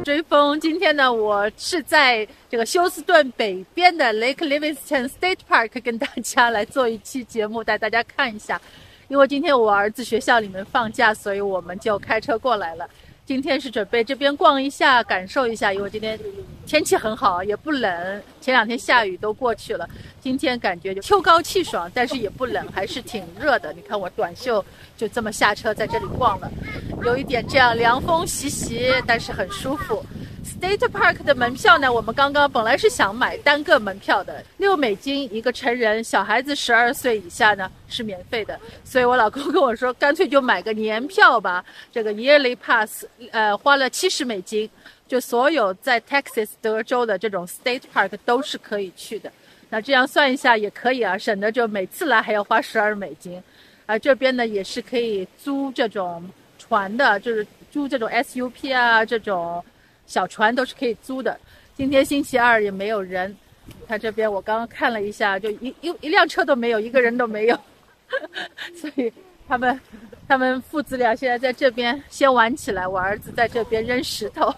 追风，今天呢，我是在这个休斯顿北边的 Lake Livingston State Park 跟大家来做一期节目，带大家看一下。因为今天我儿子学校里面放假，所以我们就开车过来了。今天是准备这边逛一下，感受一下，因为今天天气很好，也不冷，前2天下雨都过去了。今天感觉就秋高气爽，但是也不冷，还是挺热的。你看我短袖就这么下车在这里逛了，有一点这样凉风习习，但是很舒服。State Park 的门票呢，我们刚刚本来是想买单个门票的，$6一个成人，小孩子12岁以下呢是免费的，所以我老公跟我说，干脆就买个年票吧，这个 Yearly Pass，花了$70，就所有在 Texas 德州的这种 State Park 都是可以去的。那这样算一下也可以啊，省得就每次来还要花$12。这边呢也是可以租这种船的，就是租这种 SUP 啊，这种小船都是可以租的。今天星期二也没有人，看这边我刚刚看了一下，就一辆车都没有，一个人都没有。所以他们父子俩现在在这边先玩起来，我儿子在这边扔石头。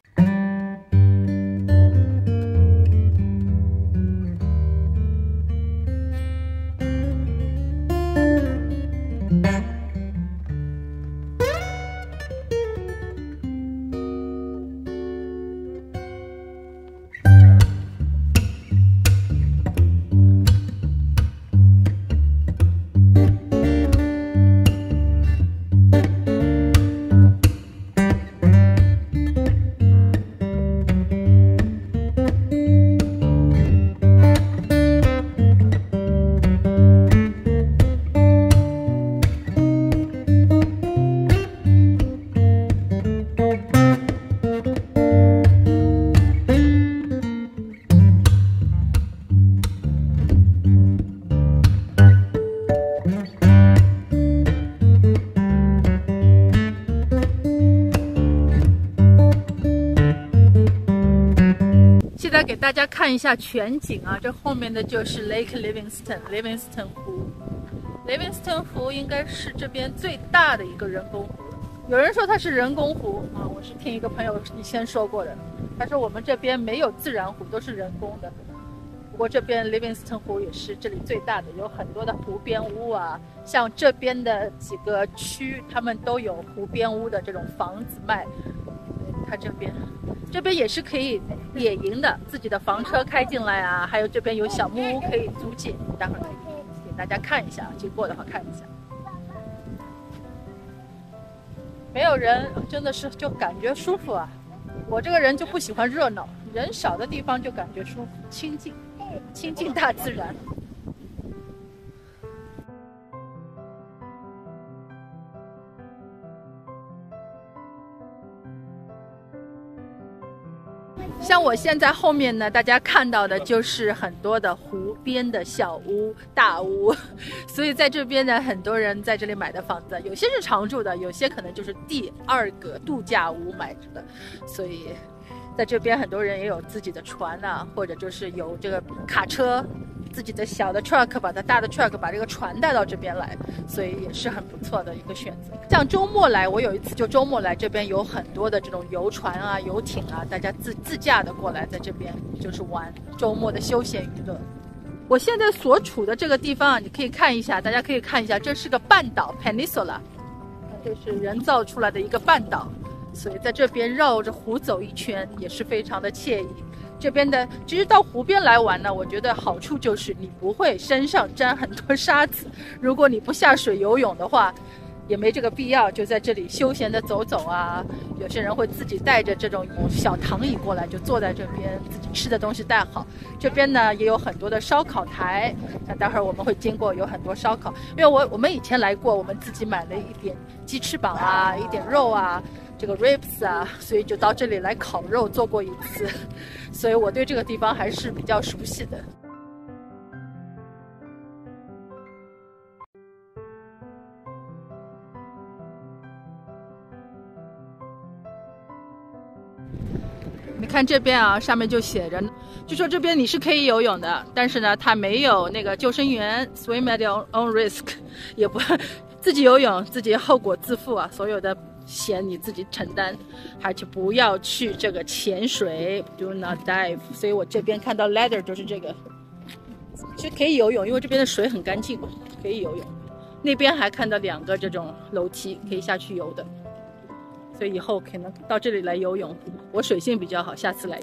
现在给大家看一下全景啊，这后面的就是 Lake Livingston 湖。Livingston 湖应该是这边最大的一个人工湖，有人说它是人工湖啊，我是听一个朋友以前说过的，他说我们这边没有自然湖，都是人工的。不过这边 Livingston 湖也是这里最大的，有很多的湖边屋啊，像这边的几个区，他们都有湖边屋的这种房子卖。看这边也是可以野营的，自己的房车开进来啊，还有这边有小木屋可以租借，待会儿给大家看一下，经过的话看一下。没有人真的是就感觉舒服啊，我这个人就不喜欢热闹，人少的地方就感觉舒服，亲近大自然。像我现在后面呢，大家看到的就是很多的湖边的小屋、大屋，所以在这边呢，很多人在这里买的房子，有些是常住的，有些可能就是第2个度假屋买着的，所以在这边很多人也有自己的船啊，或者就是有这个卡车，自己的小的 truck 把大的 truck 把这个船带到这边来，所以也是很不错的一个选择。像周末来，我有一次就周末来，这边有很多的这种游船啊、游艇啊，大家自驾的过来，在这边就是玩周末的休闲娱乐。我现在所处的这个地方啊，你可以看一下，大家可以看一下，这是个半岛 Peninsula， 这是人造出来的一个半岛，所以在这边绕着湖走一圈也是非常的惬意。这边的其实到湖边来玩呢，我觉得好处就是你不会身上沾很多沙子，如果你不下水游泳的话也没这个必要，就在这里休闲的走走啊。有些人会自己带着这种小躺椅过来，就坐在这边，自己吃的东西带好。这边呢也有很多的烧烤台，像待会儿我们会经过，有很多烧烤。因为我们以前来过，我们自己买了一点鸡翅膀啊，一点肉啊，这个 ribs 啊，所以就到这里来烤肉做过一次，所以我对这个地方还是比较熟悉的。你看这边啊，上面就写着，就说这边你是可以游泳的，但是呢，它没有那个救生员 ，swim at your own risk， 也不自己游泳，自己后果自负啊，所有的险你自己承担，而且不要去这个潜水 ，do not dive。所以我这边看到 ladder 就是这个，就可以游泳，因为这边的水很干净嘛，可以游泳。那边还看到2个这种楼梯可以下去游的，所以以后可能到这里来游泳。我水性比较好，下次来游。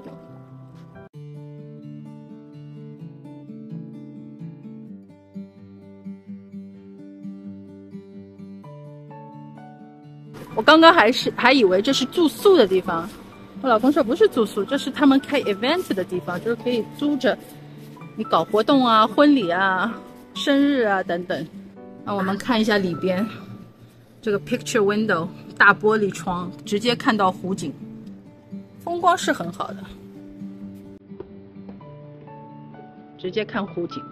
我刚刚还以为这是住宿的地方，我老公说不是住宿，这是他们开 event 的地方，就是可以租着你搞活动啊、婚礼啊、生日啊等等。那我们看一下里边，这个 picture window 大玻璃窗，直接看到湖景，风光是很好的，直接看湖景。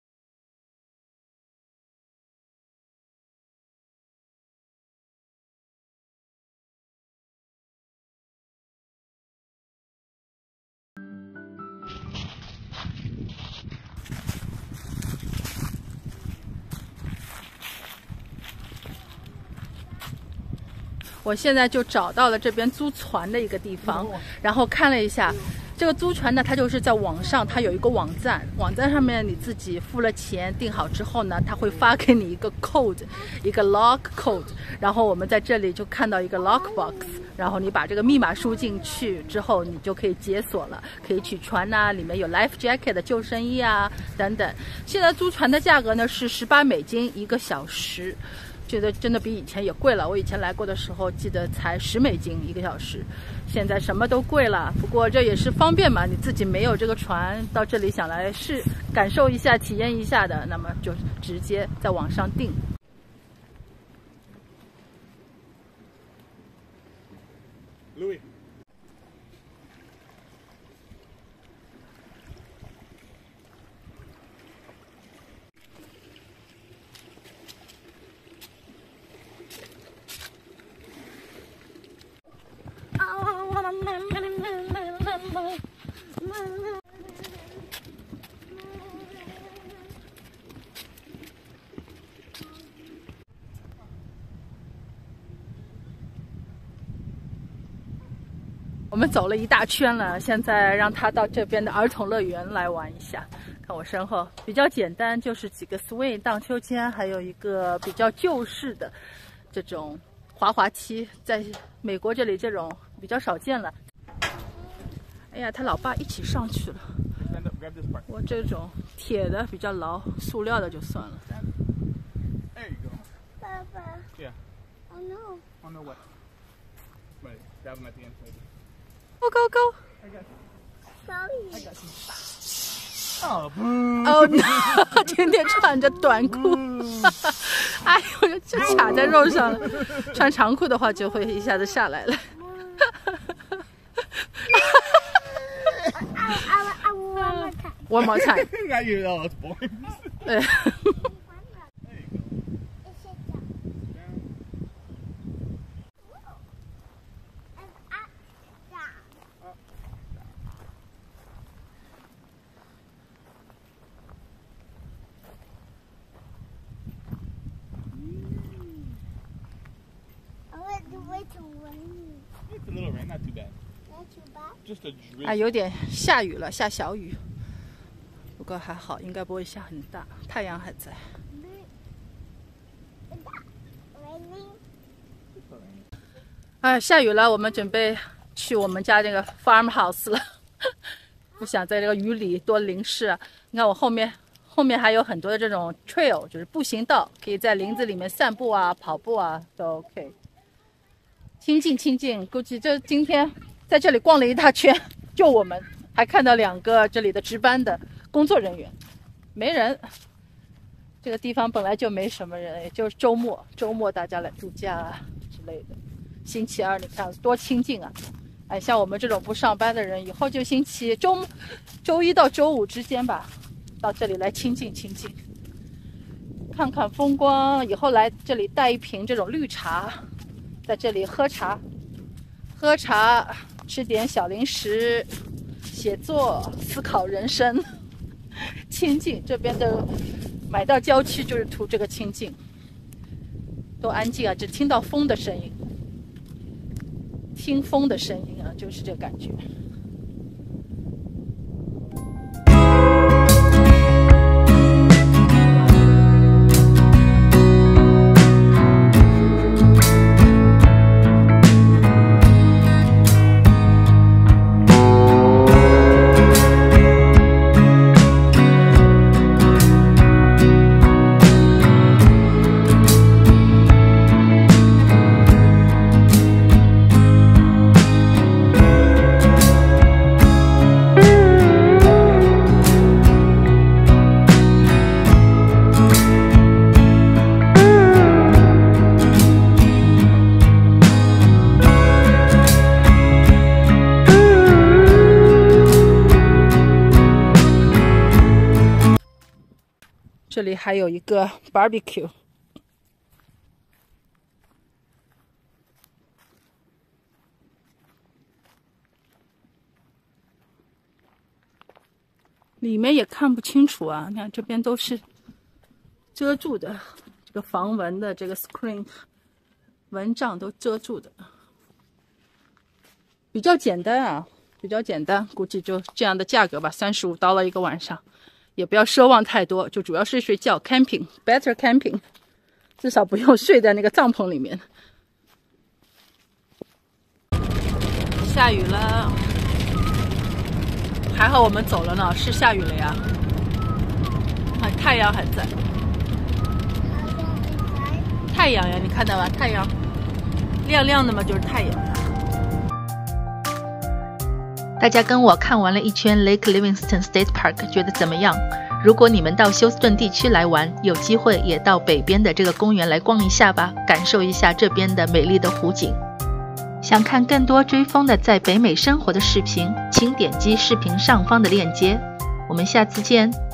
我现在就找到了这边租船的一个地方，然后看了一下，这个租船呢，它就是在网上，它有一个网站，网站上面你自己付了钱订好之后呢，它会发给你一个 code， 一个 lock code， 然后我们在这里就看到一个 lock box， 然后你把这个密码输进去之后，你就可以解锁了，可以取船啊，里面有 life jacket 的救生衣啊等等。现在租船的价格呢是$181个小时。觉得真的比以前也贵了，我以前来过的时候记得才$101个小时，现在什么都贵了。不过这也是方便嘛，你自己没有这个船，到这里想来感受一下、体验一下的，那么就直接在网上订。Louis。我们走了一大圈了，现在让他到这边的儿童乐园来玩一下。看我身后，比较简单，就是几个 swing 荡秋千，还有一个比较旧式的这种滑滑梯，在美国这里这种比较少见了。哎呀，他老爸一起上去了。我这种铁的比较牢，塑料的就算了。 爸爸。Yeah. Oh no. Oh no what? Right, grab him at the end. Go go go! I got you. Sorry. I got you. Oh, boo! Oh no! 天天穿着短裤，哎呦，就卡在肉上了。穿长裤的话，就会一下子下来了。One more time. Got you. Oh, it's boring. 对。 It's a little rain, not too bad. Not too bad. Just a drizzle. 啊，有点下雨了，下小雨，不过还好，应该不会下很大，太阳还在。哎，下雨了，我们准备去我们家这个 farmhouse 了，不想在这个雨里多淋湿啊。你看我后面还有很多的这种 trail， 就是步行道，可以在林子里面散步啊、跑步啊都 OK。清静，估计这今天在这里逛了一大圈，就我们还看到2个这里的值班的工作人员，没人。这个地方本来就没什么人，也就是周末大家来度假啊之类的。星期二你看多清静啊！哎，像我们这种不上班的人，以后就周一到周五之间吧，到这里来清静，看看风光。以后来这里带一瓶这种绿茶，在这里喝茶，吃点小零食，写作，思考人生，清静。这边的买到郊区就是图这个清静，多安静啊！只听到风的声音。 听风的声音啊，就是这感觉。这里还有一个 barbecue， 里面也看不清楚啊，你看这边都是遮住的，这个防蚊的这个 screen 蚊帐都遮住的，比较简单啊，比较简单，估计就这样的价格吧，$35一个晚上。也不要奢望太多，就主要是睡觉 camping better camping， 至少不用睡在那个帐篷里面。下雨了，还好我们走了呢，是下雨了呀。看太阳还在，太阳呀，你看到吧？太阳亮亮的嘛，就是太阳。 大家跟我看完了一圈 Lake Livingston State Park， 觉得怎么样？如果你们到休斯顿地区来玩，有机会也到北边的这个公园来逛一下吧，感受一下这边的美丽的湖景。想看更多追风的在北美生活的视频，请点击视频上方的链接。我们下次见。